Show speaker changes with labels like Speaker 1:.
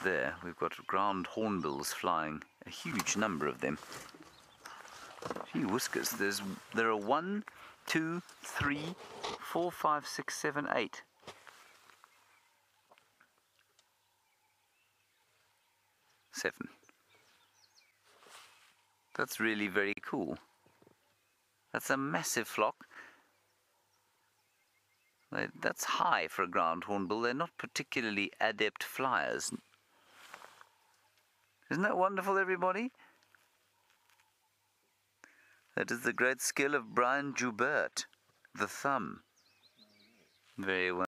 Speaker 1: there. We've got ground hornbills flying, a huge number of them. Gee whiskers, there are 1, 2, 3, 4, 5, 6, 7, 8. Seven. That's really very cool. That's a massive flock. That's high for a ground hornbill. They're not particularly adept flyers. Isn't that wonderful, everybody? That is the great skill of Bryan Joubert, the thumb. Very well.